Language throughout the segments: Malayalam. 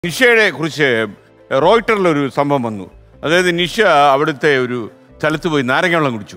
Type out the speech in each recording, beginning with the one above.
നിഷയെ കുറിച്ച് റോയിട്ടറിലൊരു സംഭവം വന്നു. അതായത് നിഷ അവിടുത്തെ ഒരു സ്ഥലത്ത് പോയി നാരങ്ങ വെള്ളം കുടിച്ചു.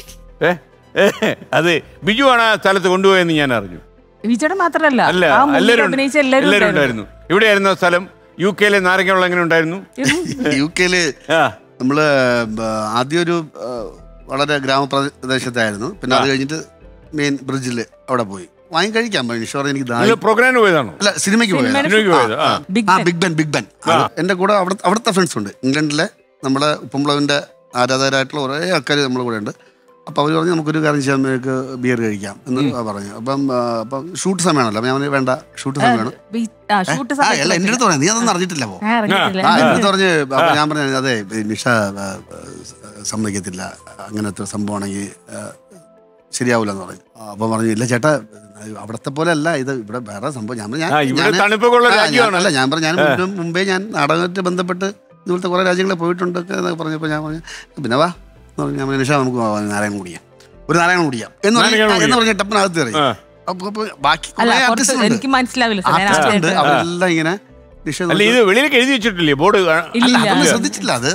അത് ബിജു ആണ് ആ സ്ഥലത്ത് കൊണ്ടുപോയെന്ന് ഞാൻ അറിഞ്ഞു. മാത്രമല്ല എല്ലാവരും ഉണ്ടായിരുന്നു. എവിടെയായിരുന്നു ആ സ്ഥലം? UK-ലെ നാരങ്ങ വെള്ളം എങ്ങനെ ഉണ്ടായിരുന്നു? UK-ല് നമ്മള് ആദ്യം ഒരു വളരെ ഗ്രാമപ്രദേശത്തായിരുന്നു. പിന്നെ അത് കഴിഞ്ഞിട്ട് മെയിൻ ബ്രിഡ്ജിൽ അവിടെ പോയി വാങ്ങി കഴിക്കാൻ എനിക്ക് പ്രോഗ്രാമിന് പോയതാണോ? അല്ല, സിനിമയ്ക്ക് പോയത്. Big Ben. എന്റെ കൂടെ അവിടുത്തെ ഫ്രണ്ട്സ് ഉണ്ട്. ഇംഗ്ലണ്ടിലെ നമ്മുടെ ഉപ്പുംപ്ലവിന്റെ ആരാധകരായിട്ടുള്ള കുറേ ആൾക്കാർ നമ്മുടെ കൂടെ ഉണ്ട്. അപ്പോൾ അവർ പറഞ്ഞു നമുക്കൊരു കാര്യം ചെയ്യാൻ നമുക്ക് ബിയർ കഴിക്കാം എന്ന് പറഞ്ഞു. അപ്പം ഷൂട്ട് സമയമാണല്ലോ. ഞാൻ വേണ്ട, ഷൂട്ട് സമയമാണ്. അല്ല, എൻ്റെ അടുത്ത് പറഞ്ഞു നീ അതൊന്നും അറിഞ്ഞിട്ടില്ല പോ. എൻ്റെ അടുത്ത് പറഞ്ഞ് അപ്പം ഞാൻ പറഞ്ഞു അതെ നിഷ സമ്മതിക്കത്തില്ല, അങ്ങനത്തെ സംഭവമാണെങ്കിൽ ശരിയാവില്ല എന്ന് പറഞ്ഞു. അപ്പം പറഞ്ഞു ഇല്ല ചേട്ടാ, അവിടത്തെ പോലെ അല്ല ഇത്, ഇവിടെ വേറെ സംഭവം. ഞാൻ അല്ല, ഞാൻ പറഞ്ഞു ഞാൻ മുമ്പേ ഞാൻ നാടകമായിട്ട് ബന്ധപ്പെട്ട് ഇതുപോലത്തെ കുറേ രാജ്യങ്ങളിൽ പോയിട്ടുണ്ട് എന്നൊക്കെ പറഞ്ഞപ്പോൾ ഞാൻ പറഞ്ഞു പിന്നെ വാ എന്ന് പറഞ്ഞു. ഞാൻ നിഷ നമുക്ക് നാരായണം കുടിക്കാം, ഒരു നാരായണം കുടിക്കാം എന്ന് പറഞ്ഞ ടപ്പനകത്ത് കയറി. അപ്പോൾ ബാക്കി ആർട്ടിസ്റ്റ് ഉണ്ട്, അവരെല്ലാം ഇങ്ങനെ എഴുതി വെച്ചിട്ടില്ലേ ബോർഡ്? ശ്രദ്ധിച്ചില്ല. അത്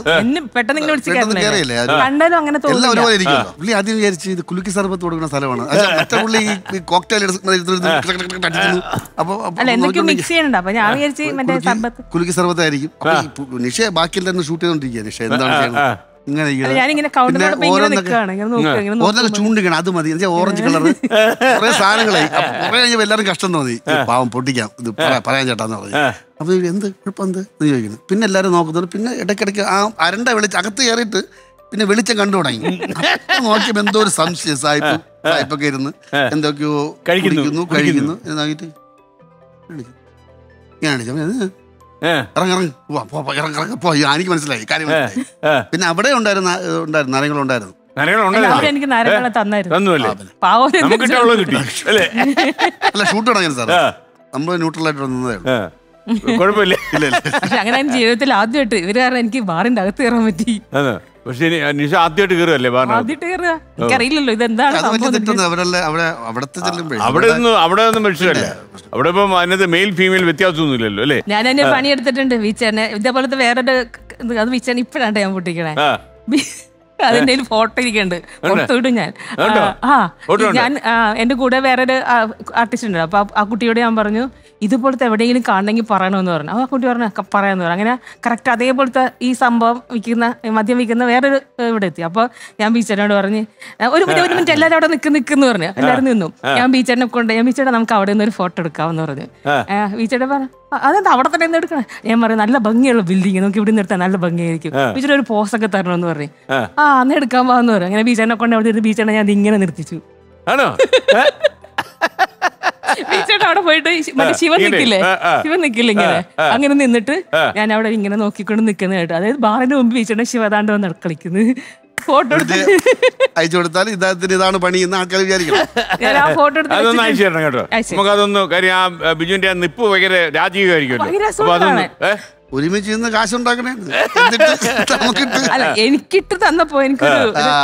എല്ലാം ഒരുപോലെ ഇരിക്കുമല്ലോ. പുള്ളി ആദ്യം വിചാരിച്ചു ഇത് കുലുക്കി സർബത്ത് കൊടുക്കുന്ന സ്ഥലമാണ്. മറ്റേ പുള്ളി ഈ കോക്ടെയിൽ കുലുക്കി സർബത്തായിരിക്കും. അപ്പൊ നിഷ ബാക്കിയിൽ തന്നെ ഷൂട്ട് ചെയ്തോണ്ടിരിക്കുക. നിഷ എന്താണ് ചെയ്യുന്നത്? ഓരോന്നൊക്കെ ചൂണ്ടിക്കണം, അത് മതി. ഓറഞ്ച് കളറ് കുറെ സാധനങ്ങളായി. കുറെ കഴിഞ്ഞപ്പോൾ എല്ലാവരും കഷ്ടം തോന്നി. പാവം പൊട്ടിക്കാം, ഇത് പറയാൻ ചേട്ടാന്ന് പറഞ്ഞു. അപ്പൊ എന്ത് കുഴപ്പം എന്ത് എന്ന് ചോദിക്കുന്നു. പിന്നെ എല്ലാവരും നോക്കുന്നത്. പിന്നെ ഇടയ്ക്കിടയ്ക്ക് ആ അരണ്ട അകത്ത് കയറിയിട്ട് പിന്നെ വെളിച്ചം കണ്ടു തുടങ്ങി. നോക്കിയപ്പോ എന്തോ ഒരു സംശയം. സായിപ്പൊക്കെ ഇരുന്ന് എന്തൊക്കെയോ കഴിക്കുന്നു എന്നാക്കിട്ട് ഞാൻ എനിക്ക് മനസ്സിലായി കാര്യം. പിന്നെ അവിടെ ഉണ്ടായിരുന്നു നാരങ്ങളുണ്ടായിരുന്നു. അല്ല, ഷൂട്ട് തുടങ്ങിയത് സാർ നമ്മള് ന്യൂട്രലായിട്ട് നിന്നതായിരുന്നു. കുഴപ്പമില്ല. അങ്ങനെ ജീവിതത്തിൽ ആദ്യമായിട്ട് ഇവര് കാരണം എനിക്ക് ബാറിന്റെ അകത്ത് കയറാൻ പറ്റി. പക്ഷേ നിഷ ആദ്യമായിട്ട് കയറുകയല്ലേ? ആദ്യമായിട്ട് കയറുക, എനിക്കറിയില്ലല്ലോ ഇതെന്താണ്. അവിടെ ഒന്നും മനുഷ്യരല്ല. അവിടെ ഇപ്പം അതിനകത്ത് മെയിൽ ഫീമെയിൽ വ്യത്യാസമൊന്നും ഇല്ലല്ലോ അല്ലേ? ഞാൻ എന്നെ പണിയെടുത്തിട്ടുണ്ട് വീച്ചേനെ. ഇതേപോലത്തെ വേറൊരു അത് വീച്ചേനെ ഇപ്പഴാണ് ഞാൻ പൊട്ടിക്കണേ. അതിന്റെ ഫോട്ടോ ഇരിക്കുന്നുണ്ട്, പുറത്തു വിടും ഞാൻ. ഞാൻ എന്റെ കൂടെ വേറൊരു ആർട്ടിസ്റ്റ് ഉണ്ട്. അപ്പൊ ആ കുട്ടിയോട് ഞാൻ പറഞ്ഞു ഇതുപോലത്തെ എവിടെയെങ്കിലും കാണണമെങ്കിൽ പറയണമെന്ന് പറഞ്ഞു. ആ കുട്ടി പറഞ്ഞു പറയാമെന്ന് പറഞ്ഞു. അങ്ങനെ കറക്റ്റ് അതേപോലത്തെ ഈ സംഭവം മദ്യം വിൽക്കുന്ന വേറൊരു ഇവിടെ എത്തി. അപ്പോൾ ഞാൻ ബീച്ചേനോട് പറഞ്ഞ് ഒരു മിനിറ്റ് എല്ലാവരും അവിടെ നിൽക്കുന്നു പറഞ്ഞു. എല്ലാവരും നിന്നു. ഞാൻ ബീച്ചേനെ കൊണ്ട് ഞാൻ ബീച്ചേട്ടാ നമുക്ക് അവിടെ നിന്ന് ഒരു ഫോട്ടോ എടുക്കാമെന്ന് പറഞ്ഞു. ബീച്ചേട്ടൻ പറഞ്ഞു അതെന്താ അവിടെ തന്നെ എടുക്കണം? ഞാൻ പറയും നല്ല ഭംഗിയുള്ള ബിൽഡിങ്, നമുക്ക് ഇവിടെ നിന്ന് എടുത്താൽ നല്ല ഭംഗിയായിരിക്കും. ബീച്ചേട്ടൻ ഒരു പോസൊക്കെ തരണമെന്ന് പറഞ്ഞു. അന്ന് എടുക്കാൻ പോകാന്ന് പറഞ്ഞു. അങ്ങനെ ബീച്ചേനെ കൊണ്ട് അവിടെ ഇരുന്ന് ബീച്ചേനെ ഞാൻ ഇങ്ങനെ നിർത്തിച്ചു. ബീച്ചേട്ടൻ അവിടെ പോയിട്ട് മറ്റേ ശിവൻ നിക്കില്ലേ ഇങ്ങനെ അങ്ങനെ നിന്നിട്ട് ഞാൻ അവിടെ ഇങ്ങനെ നോക്കിക്കൊണ്ട് നിൽക്കുന്ന കേട്ടോ. അതായത് ബാറിന്റെ മുമ്പ് ബീച്ചേട്ടൻ ശിവതാണ്ട് വന്ന് കളിക്കുന്നത്. ഫോട്ടോ അയച്ചു കൊടുത്താൽ ഇദ്ദേഹത്തിന് ഇതാണ് പണി എന്ന് ആൾക്കാർ വിചാരിക്കണം. അതൊന്നും അയച്ചു തരണം കേട്ടോ. നമുക്ക് അതൊന്നും കാര്യം ആ ബിജുവിന്റെ നിപ്പ് ഭയങ്കര രാജീവമായിരിക്കുമല്ലോ. ഒരുമിച്ച് നിന്ന് കാശുണ്ടാക്കണേ. എനിക്കിട്ട് തന്നപ്പോ എനിക്കൊരു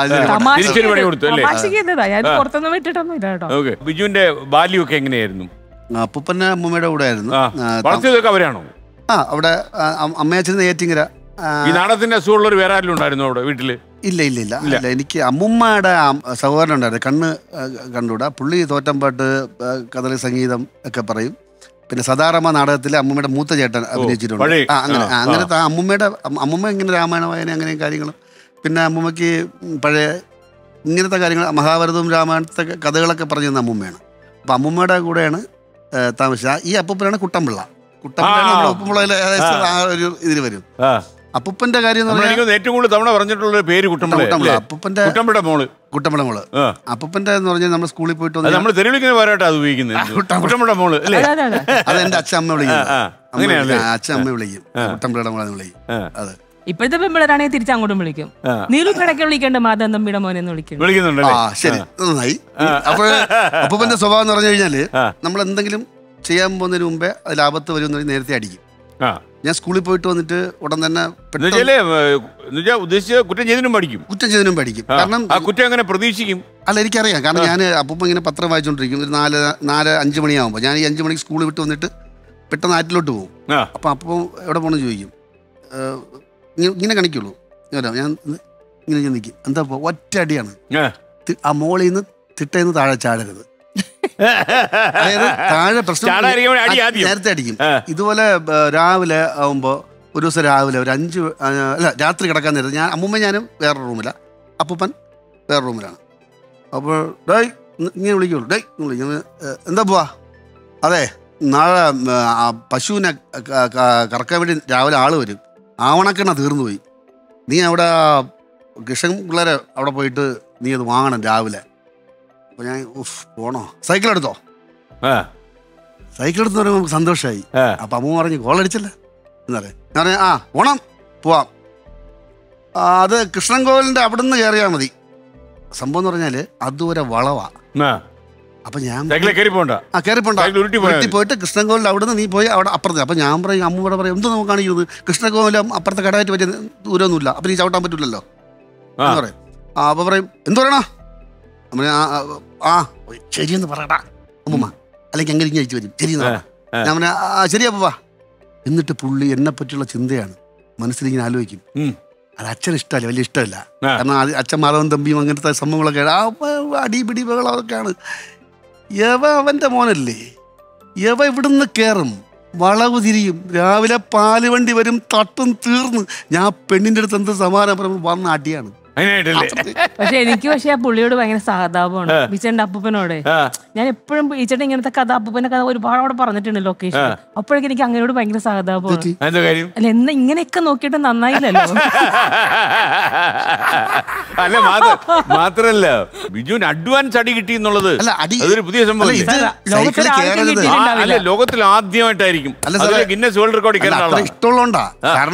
പുറത്തൊന്നും വിട്ടിട്ടൊന്നും ഇല്ല കേട്ടോ. ബിജുവിന്റെ ബാല്യമൊക്കെ എങ്ങനെയായിരുന്നു? അപ്പൂപ്പന്റെ അമ്മൂമ്മയുടെ കൂടെ ആയിരുന്നു. അവരാണോ? അവിടെ അമ്മയച്ഛൻ ഏറ്റിങ്ങര. ഈ നാടകത്തിന്റെ അസുഖമുള്ളവർ വേറെ ആരെങ്കിലും ഉണ്ടായിരുന്നു അവിടെ വീട്ടില്? ഇല്ല. എനിക്ക് അമ്മുമ്മയുടെ സഹോദരൻ ഉണ്ടായിരുന്നു. കണ്ടുകൂടാ. പുള്ളി തോറ്റമ്പാട്ട്, കഥകളി, സംഗീതം ഒക്കെ പറയും. പിന്നെ സദാറമ നാടകത്തില് അമ്മൂമ്മയുടെ മൂത്ത ചേട്ടൻ അഭിനയിച്ചിട്ടുണ്ട്. അങ്ങനത്തെ അമ്മൂമ്മ ഇങ്ങനെ രാമായണ വായന അങ്ങനെ കാര്യങ്ങളും. പിന്നെ അമ്മൂമ്മയ്ക്ക് പഴയ ഇങ്ങനത്തെ കാര്യങ്ങൾ മഹാഭാരതവും രാമായണത്തെ കഥകളൊക്കെ പറഞ്ഞു തന്ന അമ്മൂമ്മയാണ്. അപ്പം അമ്മൂമ്മയുടെ കൂടെയാണ് താമസിച്ചത്. ഈ അപ്പൂപ്പനാണ് കുട്ടമ്പിള്ള. നമ്മുടെ ഉപ്പുമുളയിലെ ഏകദേശം ആ ഒരു ഇതിൽ വരും. അപ്പൂപ്പന്റെ കാര്യം ഏറ്റവും കൂടുതൽ തവണ പറഞ്ഞിട്ടുള്ള പേര് കുട്ടമ്പിള്ള. അപ്പൂപ്പന്റെ കുട്ടമ്പിള മോള്. അപ്പൂപ്പന്റെ എന്ന് പറഞ്ഞാൽ നമ്മൾ സ്കൂളിൽ പോയിട്ട് അത് എന്റെ അച്ഛൻ അമ്മ വിളിക്കും. അച്ഛൻ അമ്മ വിളിക്കും, കുട്ടമ്പിളയുടെ മോളെ വിളിക്കും. അത് ഇപ്പോഴത്തെ പെമ്പിളരാണെങ്കിൽ തിരിച്ചങ്ങോട്ടും വിളിക്കും. നീലു കിടക്കെ വിളിക്കേണ്ട മാതാ തമ്പിയുടെ മോനെന്ന് വിളിക്കും. ശരി, നന്നായി. അപ്പോൾ അപ്പൂപ്പന്റെ സ്വഭാവം എന്ന് പറഞ്ഞു കഴിഞ്ഞാല് നമ്മൾ എന്തെങ്കിലും ചെയ്യാൻ പോകുന്നതിന് മുമ്പേ അതിൽ ആപത്ത് വരും നേരത്തെ അടിക്കും. ഞാൻ സ്കൂളിൽ പോയിട്ട് വന്നിട്ട് ഉടൻ തന്നെ കുറ്റം ചെയ്തതിനും പഠിക്കും. കാരണം കുറ്റം അങ്ങനെ പ്രതീക്ഷിക്കും. അല്ല, എനിക്കറിയാം. കാരണം ഞാൻ അപ്പൂപ്പ ഇങ്ങനെ പത്രം വായിച്ചുകൊണ്ടിരിക്കും. ഒരു 4-5 മണിയാകുമ്പോൾ ഞാൻ ഈ 5 മണിക്ക് സ്കൂളിൽ വിട്ട് വന്നിട്ട് പെട്ടെന്ന് ആറ്റിലോട്ട് പോകും. അപ്പം അപ്പം എവിടെ പോകണമെന്ന് ചോദിക്കും. ഇങ്ങനെ കാണിക്കുള്ളൂ. ഞാൻ ഇങ്ങനെ നിൽക്കും. എന്താ ഒറ്റ അടിയാണ്. ആ മോളിൽ നിന്ന് തിട്ടയിൽ നിന്ന് താഴെ ചാടരുത്. അതായത് താഴെ പ്രശ്നം നേരത്തെ അടിക്കും. ഇതുപോലെ രാവിലെ ആകുമ്പോൾ ഒരു ദിവസം രാവിലെ ഒരു 5 അല്ല രാത്രി കിടക്കാൻ നേരത്ത് ഞാൻ അമ്മൂമ്മ ഞാനും വേറെ റൂമിലാണ്, അപ്പൂപ്പൻ വേറെ റൂമിലാണ്. അപ്പോൾ ഡേയ് ഇങ്ങനെ വിളിക്കുള്ളൂ. ഡേയ് വിളിക്കുന്നു. എന്താ പോവാ? അതെ നാളെ പശുവിനെ കറക്കാൻ വേണ്ടി രാവിലെ ആള് വരും. ആവണക്കെണ്ണ തീർന്നു പോയി. നീ അവിടെ കൃഷ്ണൻ പിള്ളേരെ അവിടെ പോയിട്ട് നീ അത് വാങ്ങണം രാവിലെ. അപ്പോൾ ഞാൻ പോണോ? സൈക്കിൾ എടുത്തോ? സൈക്കിൾ എടുത്ത് പറയുമ്പോൾ നമുക്ക് സന്തോഷമായി. അപ്പം അമ്മ പറഞ്ഞു കോളടിച്ചല്ലേ എന്നറിയാം. ഞാൻ പറഞ്ഞു ഓണം പോവാം. അത് കൃഷ്ണൻ കോവിലിൻ്റെ അവിടെ നിന്ന് കയറിയാൽ മതി. സംഭവം എന്ന് പറഞ്ഞാൽ അതുവരെ വളവാ. അപ്പൊ ഞാൻ കയറിപ്പോണ്ട പോയിട്ട് കൃഷ്ണൻകോവിൽ അവിടെ നിന്ന് നീ പോയി അവിടെ അപ്പുറത്ത്. അപ്പൊ ഞാൻ പറയും അമ്മൂടെ പറയും എന്ത് നമുക്ക് കാണിക്കുന്നത്, കൃഷ്ണൻകോവിലും അപ്പുറത്തെ കടയായിട്ട് പറ്റിയ ദൂരമൊന്നുമില്ല, അപ്പൊ നീ ചവിട്ടാൻ പറ്റില്ലല്ലോ എന്ന് പറയും. അപ്പൊ പറയും എന്ത് പറയണ? ശരിയെന്ന് പറയടാ അമ്മൂമ്മ, അല്ലെങ്കിൽ അങ്ങനെ ഇങ്ങനെ അയച്ചു വരും. ശരിയെന്ന് ഞാൻ പറഞ്ഞ ശരിയാ പോവാ. എന്നിട്ട് പുള്ളി എന്നെ പറ്റിയുള്ള ചിന്തയാണ് മനസ്സിലിങ്ങനെ ആലോചിക്കും. അത് അച്ഛന് ഇഷ്ടമല്ല, വലിയ ഇഷ്ടമല്ല. കാരണം അച്ഛൻ മാധവൻ തമ്പിയും അങ്ങനത്തെ സംഭവങ്ങളൊക്കെ അടിപിടി ബഹളമൊക്കെയാണ്. അവൻ്റെ മോനല്ലേ, ഇവിടുന്ന് കയറും, വളവ് തിരിയും, രാവിലെ പാല് വണ്ടി വരും, തട്ടും തീർന്ന്. ഞാൻ പെണ്ണിൻ്റെ അടുത്ത് എന്ത് സമാധാനം പറയുമ്പോൾ വന്ന അടിയാണ്. പക്ഷെ എനിക്ക് ആ പുള്ളിയോട് ഭയങ്കര സഹതാപമാണ്, ബീച്ചേട്ടൻ്റെ അപ്പൂപ്പനോട്. ഞാൻ എപ്പോഴും ബീച്ചേട്ടൻ ഇങ്ങനത്തെ കഥ, അപ്പൂപ്പന്റെ കഥ ഒരുപാട് അവിടെ പറഞ്ഞിട്ടുണ്ട് ലൊക്കേഷൻ. അപ്പോഴേക്കും എനിക്ക് അങ്ങനോട് ഭയങ്കര സഹതാപമാണ്. അല്ല എന്നാ ഇങ്ങനെയൊക്കെ നോക്കിയിട്ട് നന്നായില്ലല്ലോ. അല്ല മാത്രല്ല ബിജുവിന് അഡ്വാൻസ് അടി കിട്ടി എന്നുള്ളത് അതൊരു പുതിയ സംഭവം. അല്ല ലോകത്തിൽ ആദ്യമായിട്ടായിരിക്കും ഗിന്നസ് വേൾഡ് റെക്കോർഡ് ഇഷ്ടമുള്ളതുകൊണ്ടാ.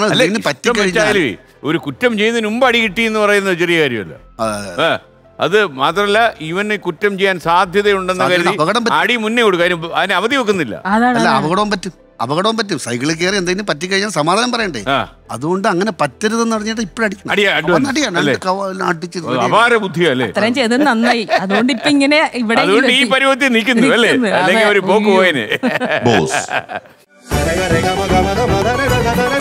ഒരു കുറ്റം ചെയ്യുന്നതിന് മുമ്പ് അടി കിട്ടി എന്ന് പറയുന്നത് ചെറിയ കാര്യമല്ല. അത് മാത്രമല്ല ഇവന് കുറ്റം ചെയ്യാൻ സാധ്യതയുണ്ടെന്ന് കരുതി അടി മുന്നേ കൊടുക്കും, അതിന് അവധി വെക്കുന്നില്ല. അല്ല അപകടവും പറ്റും. സൈക്കിളിൽ കയറി എന്തെങ്കിലും പറ്റിക്കഴിഞ്ഞാൽ സമാധാനം പറയണ്ടേ. അതുകൊണ്ട് അങ്ങനെ പറ്റരുതെന്ന് പറഞ്ഞിട്ട് ഇപ്പോഴടിക്കും. അപാര ബുദ്ധിയല്ലേ. അത്രയും ചെയ്തത് നന്നായി. അതുകൊണ്ട് ഇപ്പൊ ഇങ്ങനെ ഇവിടെ ഈ പരുവത്തിൽ നിൽക്കുന്നു അല്ലേ, അല്ലെങ്കിൽ ഒരു പോക്ക് പോയന്.